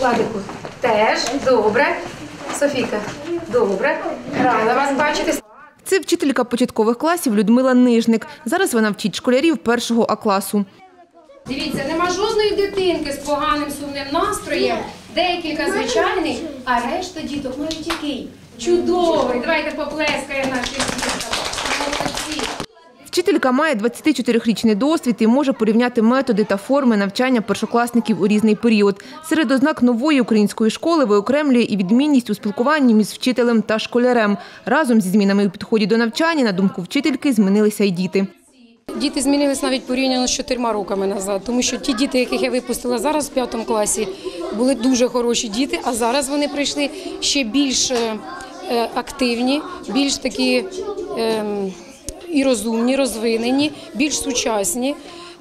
Владику, теж. Добре. Софійка, добре. Рада вас бачити. Це вчителька початкових класів Людмила Нижник. Зараз вона вчить школярів 1 А-класу. Дивіться, нема жодної дитинки з поганим сумним настроєм, декілька звичайних, а решта діток мають який? Чудовий. Давайте поплескаємо нашим діткам. Молодці. Вчителька має 24-річний досвід і може порівняти методи та форми навчання першокласників у різний період. Серед ознак нової української школи виокремлює і відмінність у спілкуванні між вчителем та школярем. Разом зі змінами у підході до навчання, на думку вчительки, змінилися й діти. Діти змінились навіть порівняно з 4 роками назад, тому що ті діти, яких я випустила зараз в 5 класі, були дуже хороші діти, а зараз вони прийшли ще більш активні, більш такі і розумні, розвинені, більш сучасні.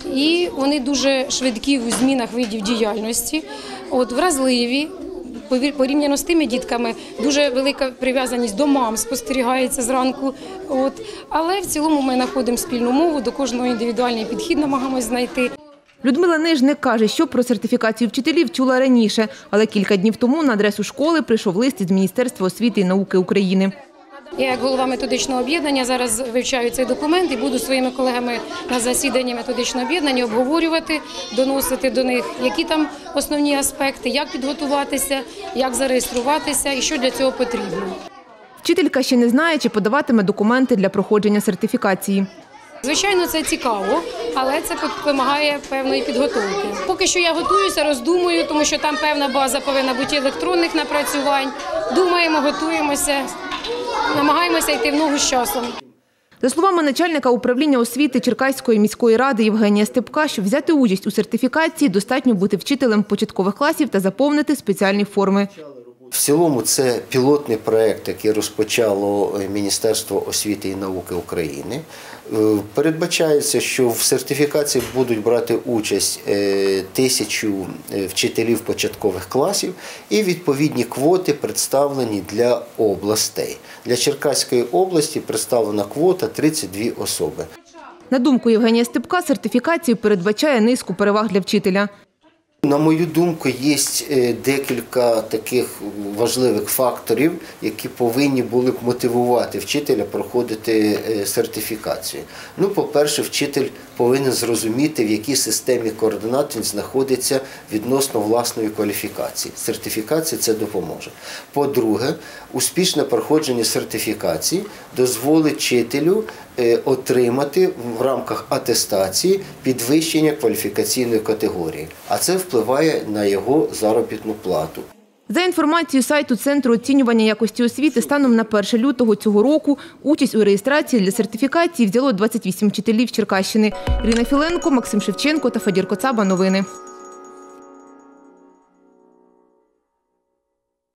І вони дуже швидкі в змінах видів діяльності, вразливі. Порівняно з тими дітками дуже велика прив'язаність до мам спостерігається зранку. Але в цілому ми знаходимо спільну мову, до кожного індивідуальний підхід намагаємось знайти. Людмила Нижник каже, що про сертифікацію вчителів чула раніше, але кілька днів тому на адресу школи прийшов лист із Міністерства освіти і науки України. Я як голова методичного об'єднання зараз вивчаю цей документ і буду своїми колегами на засіданні методичного об'єднання обговорювати, доносити до них, які там основні аспекти, як підготуватися, як зареєструватися і що для цього потрібно. Вчителька ще не знає, чи подаватиме документи для проходження сертифікації. Звичайно, це цікаво, але це вимагає певної підготовки. Поки що я готуюся, роздумую, тому що там певна база повинна бути електронних напрацювань. Думаємо, готуємося, намагаємося йти в ногу з часом. За словами начальника управління освіти Черкаської міської ради Євгенія Степка, щоб взяти участь у сертифікації, достатньо бути вчителем початкових класів та заповнити спеціальні форми. В цілому це пілотний проєкт, який розпочало Міністерство освіти і науки України. Передбачається, що в сертифікації будуть брати участь 1000 вчителів початкових класів і відповідні квоти представлені для областей. Для Черкаської області представлена квота 32 особи. На думку Євгенія Степка, сертифікація передбачає низку переваг для вчителя. На мою думку, є декілька таких важливих факторів, які повинні були б мотивувати вчителя проходити сертифікацію. По-перше, вчитель повинен зрозуміти, в якій системі координат він знаходиться відносно власної кваліфікації. Сертифікація це допоможе. По-друге, успішне проходження сертифікації дозволить вчителю отримати в рамках атестації підвищення кваліфікаційної категорії, а це впливає на його заробітну плату. За інформацією сайту Центру оцінювання якості освіти, станом на 1 лютого цього року участь у реєстрації для сертифікації взяло 28 вчителів Черкащини. Ірина Філенко, Максим Шевченко та Федір Коцаба. Новини.